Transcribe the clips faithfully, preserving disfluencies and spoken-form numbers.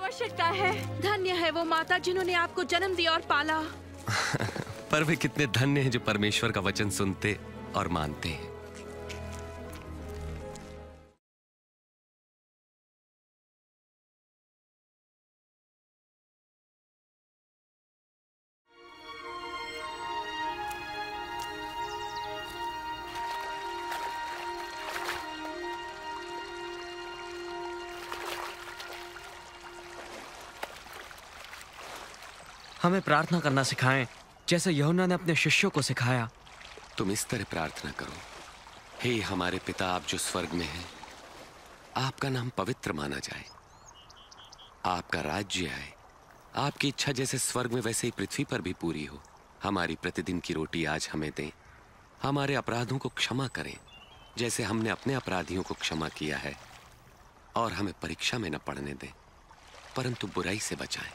आवश्यकता है। धन्य है वो माता जिन्होंने आपको जन्म दिया और पाला। पर वे कितने धन्य हैं जो परमेश्वर का वचन सुनते और मानते हैं। हमें प्रार्थना करना सिखाएं, जैसे यूहन्ना ने अपने शिष्यों को सिखाया। तुम इस तरह प्रार्थना करो, हे हमारे पिता आप जो स्वर्ग में हैं, आपका नाम पवित्र माना जाए, आपका राज्य आए, आपकी इच्छा जैसे स्वर्ग में वैसे ही पृथ्वी पर भी पूरी हो। हमारी प्रतिदिन की रोटी आज हमें दें, हमारे अपराधों को क्षमा करें जैसे हमने अपने अपराधियों को क्षमा किया है, और हमें परीक्षा में न पड़ने दें परंतु बुराई से बचाएं।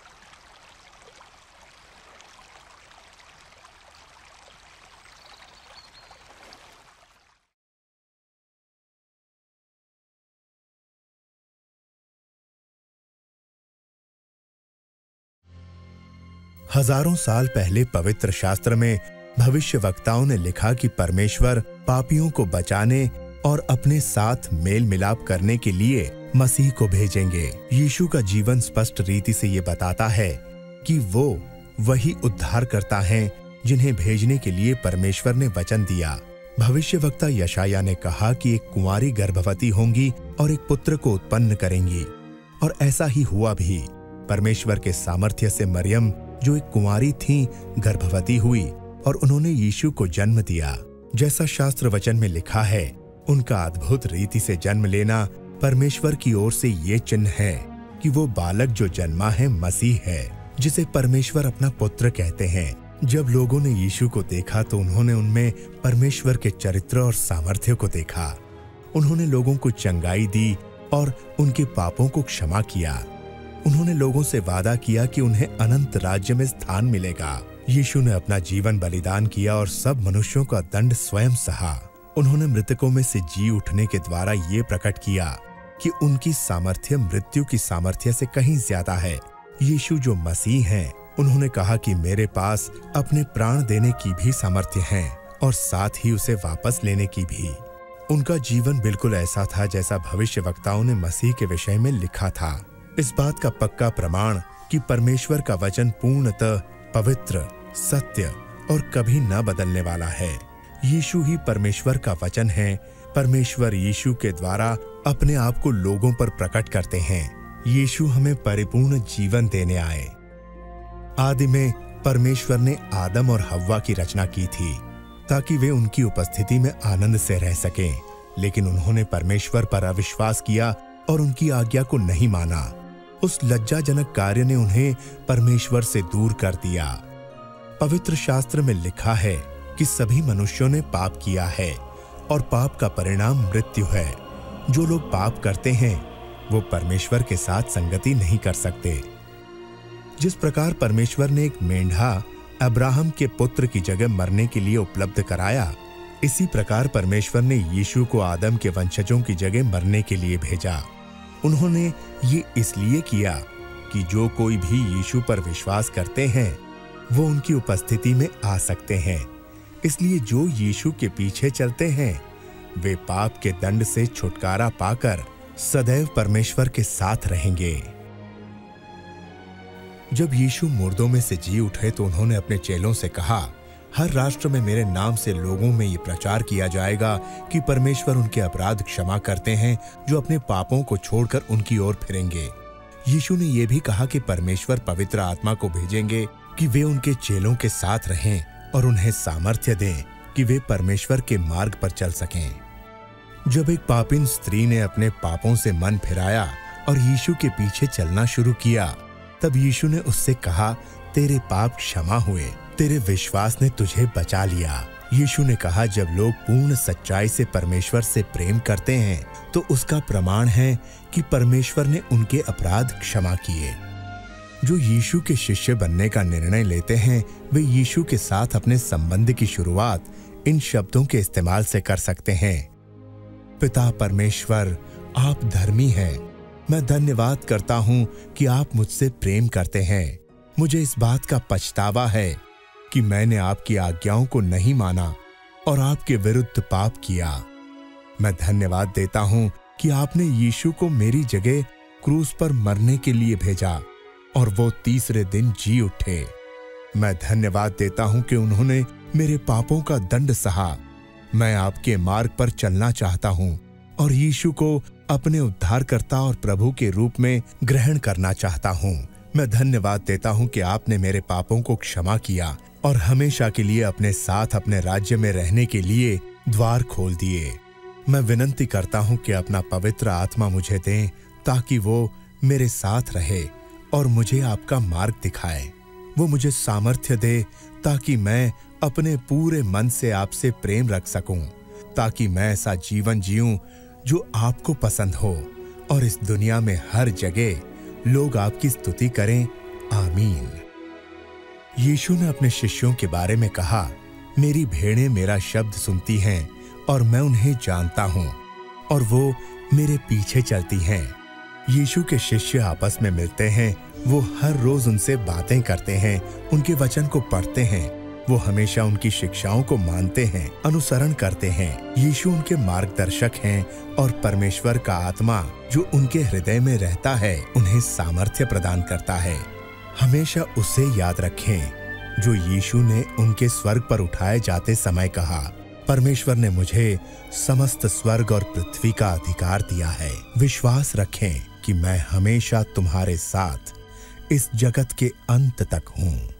हजारों साल पहले पवित्र शास्त्र में भविष्यवक्ताओं ने लिखा कि परमेश्वर पापियों को बचाने और अपने साथ मेल मिलाप करने के लिए मसीह को भेजेंगे। यीशु का जीवन स्पष्ट रीति से ये बताता है कि वो वही उद्धारकर्ता हैं जिन्हें भेजने के लिए परमेश्वर ने वचन दिया। भविष्यवक्ता यशायाह ने कहा कि एक कुंवारी गर्भवती होंगी और एक पुत्र को उत्पन्न करेंगी, और ऐसा ही हुआ भी। परमेश्वर के सामर्थ्य से मरियम जो एक कुंवारी थीं, गर्भवती हुई और उन्होंने यीशु को जन्म दिया। जैसा शास्त्र वचन में लिखा है, उनका अद्भुत रीति से जन्म लेना परमेश्वर की ओर से ये चिन्ह है कि वो बालक जो जन्मा है मसीह है, जिसे परमेश्वर अपना पुत्र कहते हैं। जब लोगों ने यीशु को देखा तो उन्होंने उनमें परमेश्वर के चरित्र और सामर्थ्य को देखा। उन्होंने लोगों को चंगाई दी और उनके पापों को क्षमा किया। उन्होंने लोगों से वादा किया कि उन्हें अनंत राज्य में स्थान मिलेगा। यीशु ने अपना जीवन बलिदान किया और सब मनुष्यों का दंड स्वयं सहा। उन्होंने मृतकों में से जी उठने के द्वारा ये प्रकट किया कि उनकी सामर्थ्य मृत्यु की सामर्थ्य से कहीं ज्यादा है। यीशु जो मसीह हैं, उन्होंने कहा कि मेरे पास अपने प्राण देने की भी सामर्थ्य है और साथ ही उसे वापस लेने की भी। उनका जीवन बिल्कुल ऐसा था जैसा भविष्यवक्ताओं ने मसीह के विषय में लिखा था। इस बात का पक्का प्रमाण कि परमेश्वर का वचन पूर्णतः पवित्र, सत्य और कभी न बदलने वाला है। यीशु ही परमेश्वर का वचन है। परमेश्वर यीशु के द्वारा अपने आप को लोगों पर प्रकट करते हैं। यीशु हमें परिपूर्ण जीवन देने आए। आदि में परमेश्वर ने आदम और हव्वा की रचना की थी ताकि वे उनकी उपस्थिति में आनंद से रह सकें, लेकिन उन्होंने परमेश्वर पर अविश्वास किया और उनकी आज्ञा को नहीं माना। उस लज्जाजनक कार्य ने उन्हें परमेश्वर से दूर कर दिया। पवित्र शास्त्र में लिखा है कि सभी मनुष्यों ने पाप किया है और पाप का परिणाम मृत्यु है। जो लोग पाप करते हैं वो परमेश्वर के साथ संगति नहीं कर सकते। जिस प्रकार परमेश्वर ने एक मेंढा अब्राहम के पुत्र की जगह मरने के लिए उपलब्ध कराया, इसी प्रकार परमेश्वर ने यीशु को आदम के वंशजों की जगह मरने के लिए भेजा। उन्होंने ये इसलिए किया कि जो कोई भी यीशु पर विश्वास करते हैं वो उनकी उपस्थिति में आ सकते हैं। इसलिए जो यीशु के पीछे चलते हैं वे पाप के दंड से छुटकारा पाकर सदैव परमेश्वर के साथ रहेंगे। जब यीशु मुर्दों में से जी उठे तो उन्होंने अपने चेलों से कहा, हर राष्ट्र में मेरे नाम से लोगों में ये प्रचार किया जाएगा कि परमेश्वर उनके अपराध क्षमा करते हैं जो अपने पापों को छोड़कर उनकी ओर फिरेंगे। यीशु ने यह भी कहा कि परमेश्वर पवित्र आत्मा को भेजेंगे कि वे उनके चेलों के साथ रहें और उन्हें सामर्थ्य दें कि वे परमेश्वर के मार्ग पर चल सकें। जब एक पापिन स्त्री ने अपने पापों से मन फिराया और यीशु के पीछे चलना शुरू किया, तब यीशु ने उससे कहा, तेरे पाप क्षमा हुए, तेरे विश्वास ने तुझे बचा लिया। यीशु ने कहा, जब लोग पूर्ण सच्चाई से परमेश्वर से प्रेम करते हैं तो उसका प्रमाण है कि परमेश्वर ने उनके अपराध क्षमा किए। जो यीशु के शिष्य बनने का निर्णय लेते हैं वे यीशु के साथ अपने संबंध की शुरुआत इन शब्दों के इस्तेमाल से कर सकते हैं। पिता परमेश्वर, आप धर्मी हैं मैं धन्यवाद करता हूँ कि आप मुझसे प्रेम करते हैं। मुझे इस बात का पछतावा है कि मैंने आपकी आज्ञाओं को नहीं माना और आपके विरुद्ध पाप किया। मैं धन्यवाद देता हूँ कि आपने यीशु को मेरी जगह क्रूस पर मरने के लिए भेजा और वो तीसरे दिन जी उठे। मैं धन्यवाद देता हूँ कि उन्होंने मेरे पापों का दंड सहा। मैं आपके मार्ग पर चलना चाहता हूँ और यीशु को अपने उद्धारकर्ता और प्रभु के रूप में ग्रहण करना चाहता हूँ। मैं धन्यवाद देता हूँ कि आपने मेरे पापों को क्षमा किया और हमेशा के लिए अपने साथ अपने राज्य में रहने के लिए द्वार खोल दिए। मैं विनती करता हूँ कि अपना पवित्र आत्मा मुझे दें ताकि वो मेरे साथ रहे और मुझे आपका मार्ग दिखाए। वो मुझे सामर्थ्य दे ताकि मैं अपने पूरे मन से आपसे प्रेम रख सकूं, ताकि मैं ऐसा जीवन जीऊं जो आपको पसंद हो और इस दुनिया में हर जगह लोग आपकी स्तुति करें। आमीन। यीशु ने अपने शिष्यों के बारे में कहा, मेरी भेड़ें मेरा शब्द सुनती हैं और मैं उन्हें जानता हूं और वो मेरे पीछे चलती हैं। यीशु के शिष्य आपस में मिलते हैं, वो हर रोज उनसे बातें करते हैं, उनके वचन को पढ़ते हैं। वो हमेशा उनकी शिक्षाओं को मानते हैं, अनुसरण करते हैं। यीशु उनके मार्गदर्शक हैं और परमेश्वर का आत्मा जो उनके हृदय में रहता है उन्हें सामर्थ्य प्रदान करता है। हमेशा उसे याद रखें जो यीशु ने उनके स्वर्ग पर उठाए जाते समय कहा, परमेश्वर ने मुझे समस्त स्वर्ग और पृथ्वी का अधिकार दिया है। विश्वास रखें कि मैं हमेशा तुम्हारे साथ इस जगत के अंत तक हूँ।